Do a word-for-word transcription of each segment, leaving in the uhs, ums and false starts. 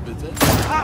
bitte? Ah!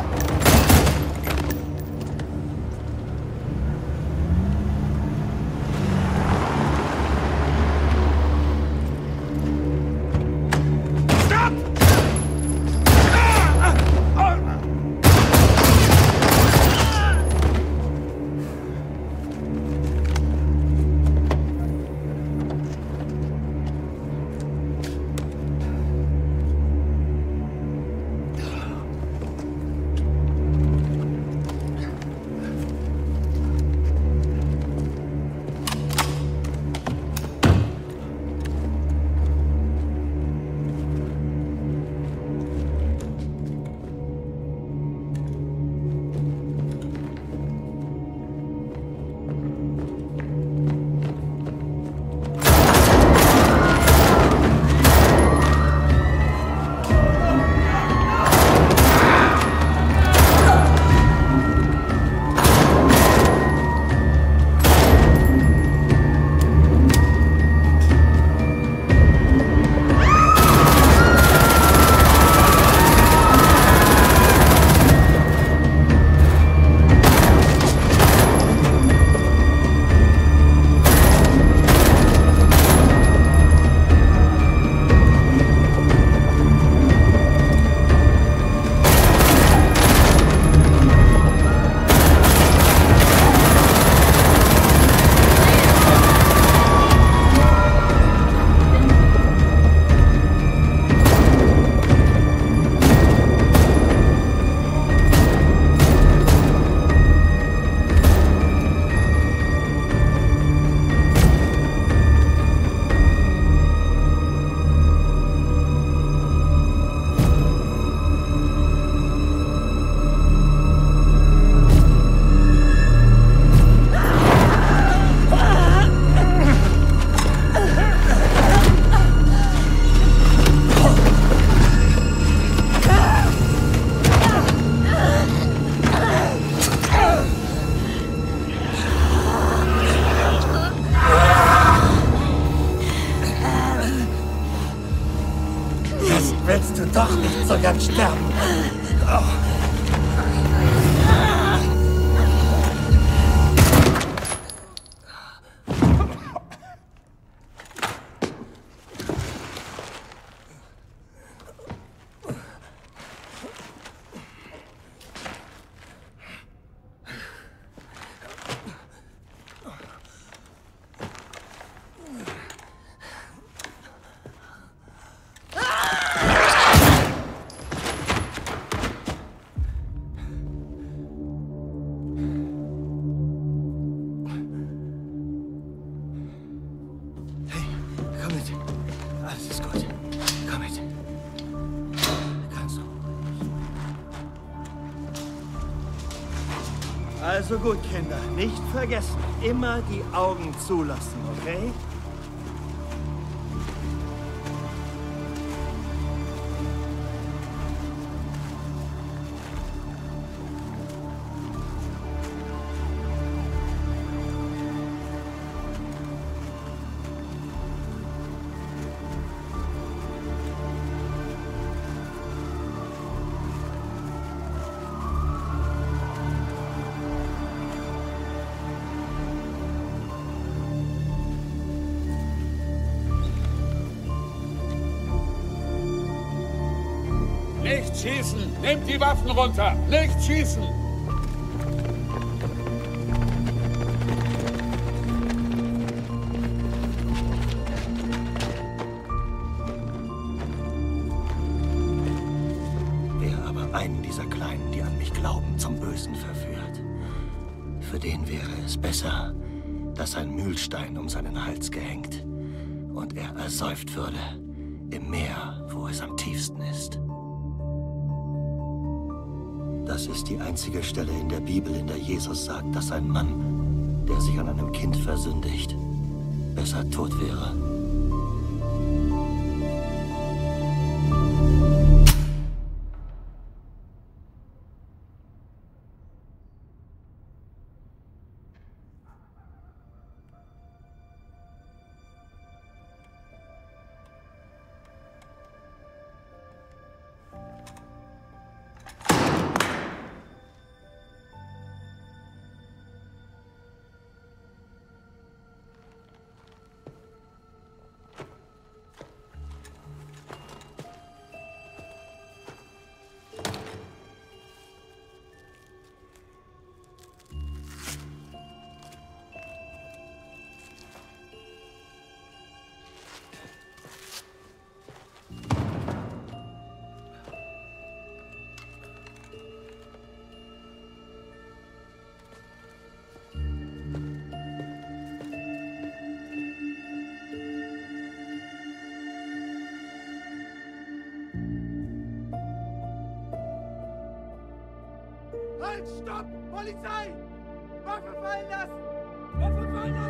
Willst du doch nicht so ganz sterben? Oh. Also gut, Kinder, nicht vergessen, immer die Augen zulassen, okay? Nicht schießen! Nehmt die Waffen runter! Nicht schießen! Wer aber einen dieser Kleinen, die an mich glauben, zum Bösen verführt, für den wäre es besser, dass ein Mühlstein um seinen Hals gehängt und er ersäuft würde im Meer, wo es am tiefsten ist. Das ist die einzige Stelle in der Bibel, in der Jesus sagt, dass ein Mann, der sich an einem Kind versündigt, besser tot wäre. Halt, stopp! Polizei! Waffe fallen lassen! Waffe fallen lassen!